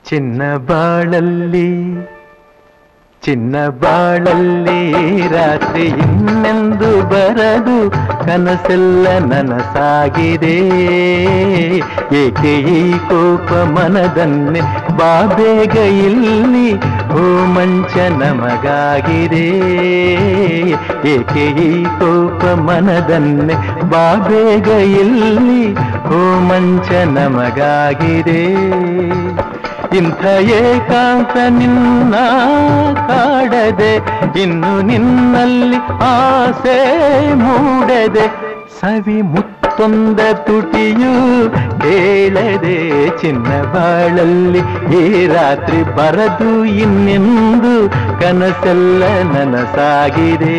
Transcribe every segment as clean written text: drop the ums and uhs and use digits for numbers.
ಚಿನ್ನ ಬಾಳಲ್ಲಿ ಚಿನ್ನ ಬಾಳಲ್ಲಿ ರಾತ್ರಿ ಇನ್ನೆಂದು ಬರದು ಕನಸೆಲ್ಲ ನನಸಾಗಿದೆ ಏಕೆ ಈ ಕೋಪ ಮನದನ್ನೇ ಬಾಬೇಗ ಇಲ್ಲಿ ಓ ಮಂಚ ನಮಗಾಗಿದೆ ಏಕೆ ಈ ಕೋಪ ಮನದನ್ನೇ ಬಾಬೇಗ ಇಲ್ಲಿ ಓ ಮಂಚ ನಮಗಾಗಿದೆ ಇಂಥ ಏಕಾಂತ ನಿನ್ನ ಕಾಡದೆ ಇನ್ನು ನಿನ್ನಲ್ಲಿ ಆಸೆ ಮೂಡದೆ ಸವಿ ಮುತ್ತೊಂದ ತುಟಿಯು ಕೇಳದೆ ಚಿನ್ನ ಬಾಳಲ್ಲಿ ಈ ರಾತ್ರಿ ಬರದು ಇನ್ನೆಂದು ಕನಸೆಲ್ಲ ನನಸಾಗಿದೆ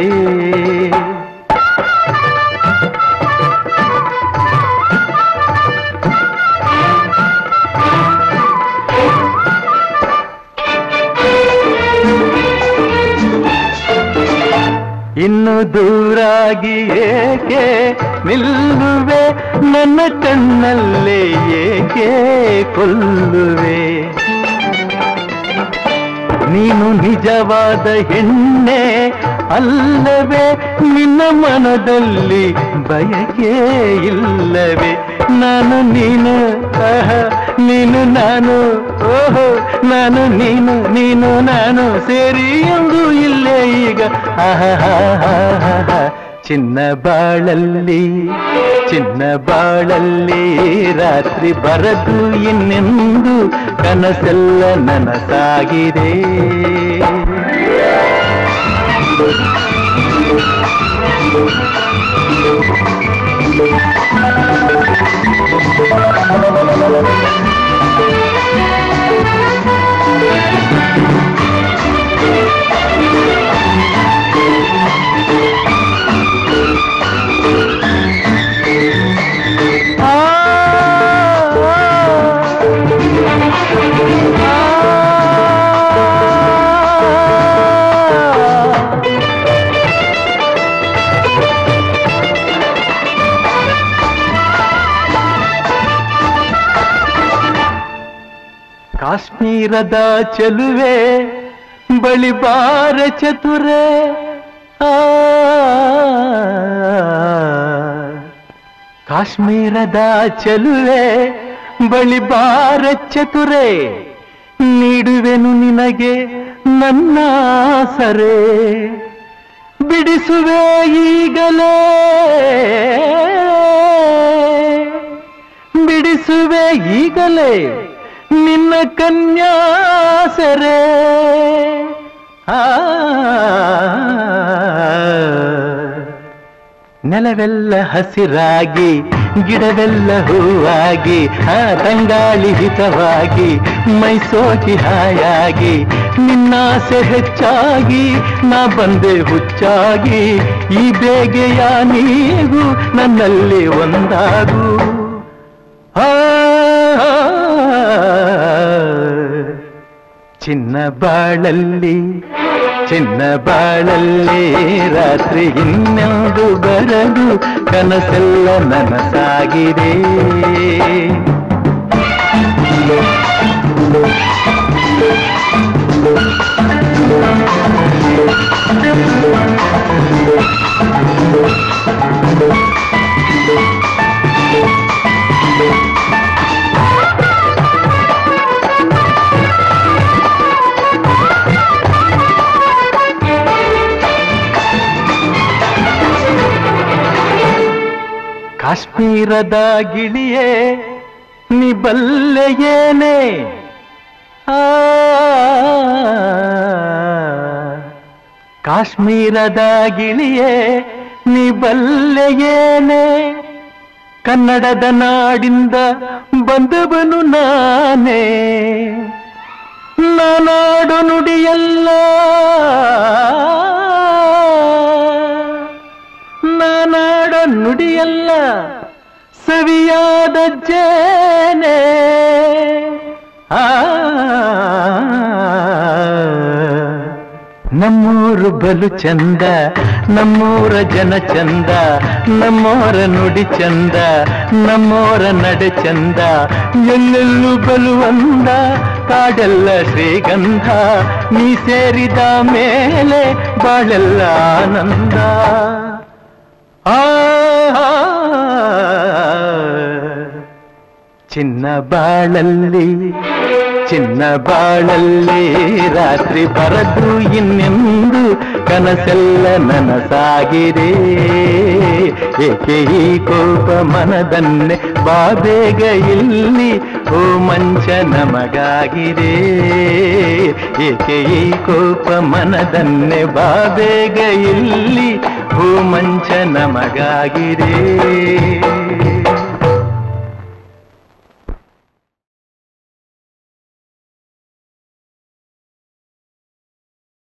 ಇನ್ನು ದೂರಾಗಿ ಏಕೆ ನಿಲ್ಲುವೆ ನನ್ನ ಕಣ್ಣಲ್ಲೇ ಏಕೆ ಕೊಲ್ಲುವೆ ನೀನು ನಿಜವಾದ ಹೆಣ್ಣೆ ಅಲ್ಲವೇ ನಿನ್ನ ಮನದಲ್ಲಿ ಬಯಕೆ ಇಲ್ಲವೇ ನಾನು ನೀನು ನೀನು ನಾನು ಓಹೋ ನಾನು ನೀನು ನೀನು ನಾನು ಸೇರಿ ಎಂದು ಇಲ್ಲೇ ಈಗ ಚಿನ್ನ ಬಾಳಲ್ಲಿ ರಾತ್ರಿ ಬರದು ಇನ್ನೆಂದು ಕನಸೆಲ್ಲ ನನಸಾಗಿದೆ ಕಾಶ್ಮೀರದ ಚೆಲುವೆ ಬಳಿ ಬಾರ ಚತುರೆ ಕಾಶ್ಮೀರದ ಚೆಲುವೆ ಬಳಿ ಬಾರ ಚತುರೆ ನೀಡುವೆನು ನಿನಗೆ ನನ್ನ ಸರೆ ಬಿಡಿಸುವೆ ಈಗಲೇ ಬಿಡಿಸುವೆ ಈಗಲೇ ನಿನ್ನ ಕನ್ಯಾಸರೆ ನೆಲವೆಲ್ಲ ಹಸಿರಾಗಿ ಗಿಡವೆಲ್ಲ ಹೂವಾಗಿ ತಂಗಾಳಿ ಹಿತವಾಗಿ ಮೈಸೋಕಿ ಹಾಯಾಗಿ ನಿನ್ನಾಸೆ ಹೆಚ್ಚಾಗಿ ನಾ ಬಂದೆ ಹುಚ್ಚಾಗಿ ಈ ಬೇಗೆಯ ನೀಗೂ ನನ್ನಲ್ಲಿ ಒಂದಾಗು ಚಿನ್ನ ಬಾಳಲ್ಲಿ ರಾತ್ರಿ ಇನ್ನೆಂದು ಬರದು ಕನಸೆಲ್ಲ ನನಸಾಗಿದೆ ಕಾಶ್ಮೀರದ ಗಿಳಿಯೇ ನೀ ಬಲ್ಲೆಯೇನೆ ಕಾಶ್ಮೀರದ ಗಿಳಿಯೇ ನೀ ಬಲ್ಲೆಯೇನೆ ಕನ್ನಡದ ನಾಡಿಂದ ಬಂದವನು ನಾನೇ ನಾನಾಡು ನುಡಿಯಲ್ಲ ನಾನಾಡ ನುಡಿಯಲ್ಲ ಸವಿಯಾದ ಜೇನೆ ನಮ್ಮೂರು ಬಲು ಚಂದ, ನಮ್ಮೂರ ಜನ ಚಂದ, ನಮ್ಮೋರ ನುಡಿ ಚಂದ, ನಮ್ಮೋರ ನಡೆ ಚಂದ, ಎಲ್ಲೆಲ್ಲೂ ಬಲುವಂದ, ಕಾಡೆಲ್ಲ ಶ್ರೀಗಂಧ, ನೀ ಸೇರಿದ ಮೇಲೆ ಬಾಳೆಲ್ಲ ಆನಂದ. ಚಿನ್ನ ಬಾಳಲ್ಲಿ ಚಿನ್ನ ಬಾಳಲ್ಲಿ ರಾತ್ರಿ ಬರದು ಇನ್ನೆಂದು ಕನಸೆಲ್ಲ ನನಸಾಗಿದೆ. ಏಕೆ ಈ ಕೋಪ ಮನದನ್ನೇ ಬಾಬೇಗ ಇಲ್ಲಿ ಓ ಮಂಚ ನಮಗಾಗಿದೆ. ಏಕೆ ಈ ಕೋಪ ಮನದನ್ನೇ ಬಾಬೇಗ ಇಲ್ಲಿ ಓ ಮಂಚ ನಮಗಾಗಿದೆ.